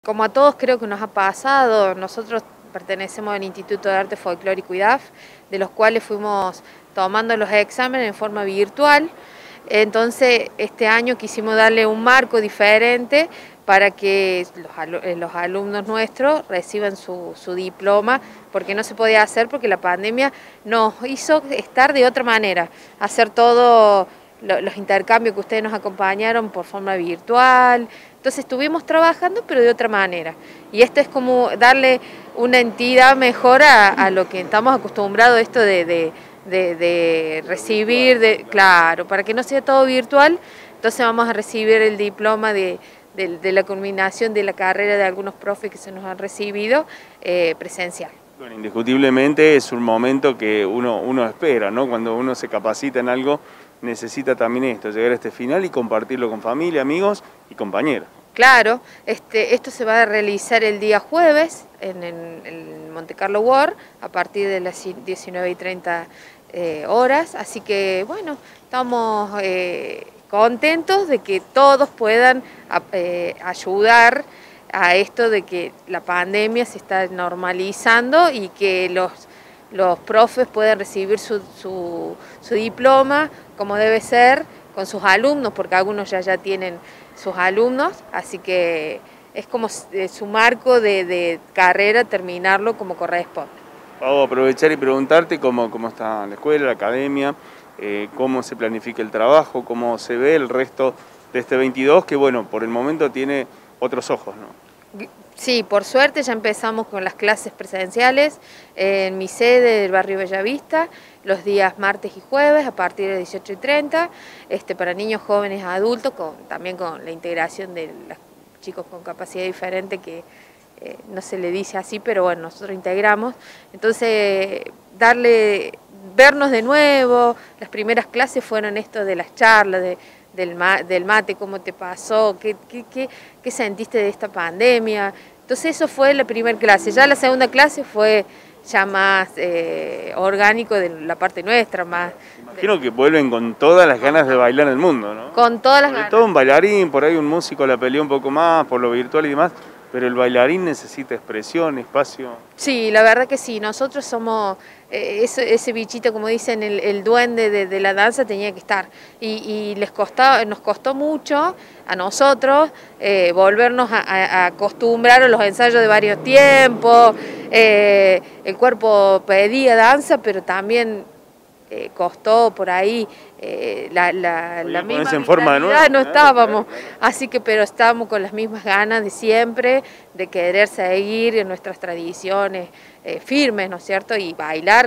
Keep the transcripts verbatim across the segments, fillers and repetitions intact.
Como a todos creo que nos ha pasado, nosotros pertenecemos al Instituto de Arte Folclórico I D A F, de los cuales fuimos tomando los exámenes en forma virtual. Entonces este año quisimos darle un marco diferente para que los, los alumnos nuestros reciban su, su diploma, porque no se podía hacer porque la pandemia nos hizo estar de otra manera, hacer todo los intercambios que ustedes nos acompañaron por forma virtual. Entonces estuvimos trabajando pero de otra manera, y esto es como darle una entidad mejor a, a lo que estamos acostumbrados, esto de, de, de, de recibir, de, claro, para que no sea todo virtual. Entonces vamos a recibir el diploma de, de, de la culminación de la carrera de algunos profes que se nos han recibido eh, presencial. Bueno, indiscutiblemente es un momento que uno, uno espera, ¿no? Cuando uno se capacita en algo, necesita también esto, llegar a este final y compartirlo con familia, amigos y compañeros. Claro, este, esto se va a realizar el día jueves en, en, en Monte Carlo World a partir de las diecinueve y treinta eh, horas, así que bueno, estamos eh, contentos de que todos puedan eh, ayudar a esto de que la pandemia se está normalizando y que los, los profes puedan recibir su, su, su diploma como debe ser con sus alumnos, porque algunos ya, ya tienen sus alumnos, así que es como su marco de, de carrera terminarlo como corresponde. Vamos a aprovechar y preguntarte cómo, cómo está la escuela, la academia, eh, cómo se planifica el trabajo, cómo se ve el resto de este veintidós, que bueno, por el momento tiene otros ojos, ¿no? Sí, por suerte ya empezamos con las clases presenciales en mi sede del barrio Bellavista, los días martes y jueves a partir de dieciocho y treinta, este, para niños, jóvenes, adultos, con, también con la integración de los chicos con capacidad diferente, que eh, no se le dice así, pero bueno, nosotros integramos. Entonces, darle, vernos de nuevo, las primeras clases fueron esto de las charlas, de Del, ma del mate, cómo te pasó, ¿Qué, qué, qué, qué sentiste de esta pandemia. Entonces eso fue la primera clase. Ya la segunda clase fue ya más eh, orgánico de la parte nuestra. Más Imagino de... que vuelven con todas las ganas de bailar en el mundo, ¿no? Con todas las Sobre ganas. todo un bailarín, por ahí un músico la peleó un poco más por lo virtual y demás, pero el bailarín necesita expresión, espacio. Sí, la verdad que sí, nosotros somos, eh, ese, ese bichito, como dicen, el, el duende de, de la danza tenía que estar, y, y les costó, nos costó mucho a nosotros eh, volvernos a, a acostumbrar a los ensayos de varios tiempos, eh, el cuerpo pedía danza, pero también eh, costó por ahí eh, la, la, la misma en forma de nuevo, no estábamos, claro, claro. Así que pero estábamos con las mismas ganas de siempre, de querer seguir en nuestras tradiciones eh, firmes, ¿no es cierto? Y bailar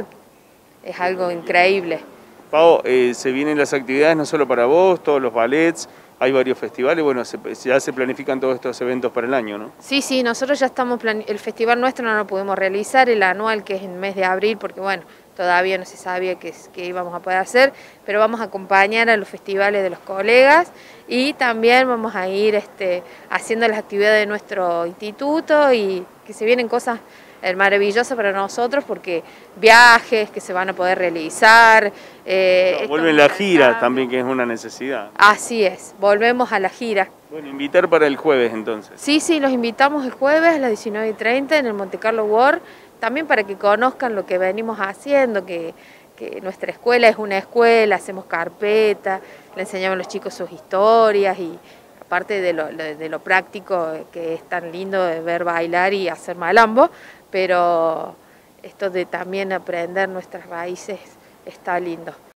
es algo increíble. Pau, eh, se vienen las actividades no solo para vos, todos los ballets, hay varios festivales, bueno, se, ya se planifican todos estos eventos para el año, ¿no? Sí, sí, nosotros ya estamos, el festival nuestro no lo pudimos realizar, el anual que es en el mes de abril, porque bueno, todavía no se sabía qué, qué íbamos a poder hacer, pero vamos a acompañar a los festivales de los colegas y también vamos a ir este, haciendo las actividades de nuestro instituto, y que se vienen cosas maravillosas para nosotros, porque viajes que se van a poder realizar. Eh, no, vuelven la gira también, que es una necesidad. Así es, volvemos a la gira. Bueno, invitar para el jueves entonces. Sí, sí, los invitamos el jueves a las diecinueve y treinta en el Monte Carlo World, también para que conozcan lo que venimos haciendo, que, que nuestra escuela es una escuela, hacemos carpeta, le enseñamos a los chicos sus historias, y aparte de lo, de lo práctico, que es tan lindo de ver bailar y hacer malambo, pero esto de también aprender nuestras raíces está lindo.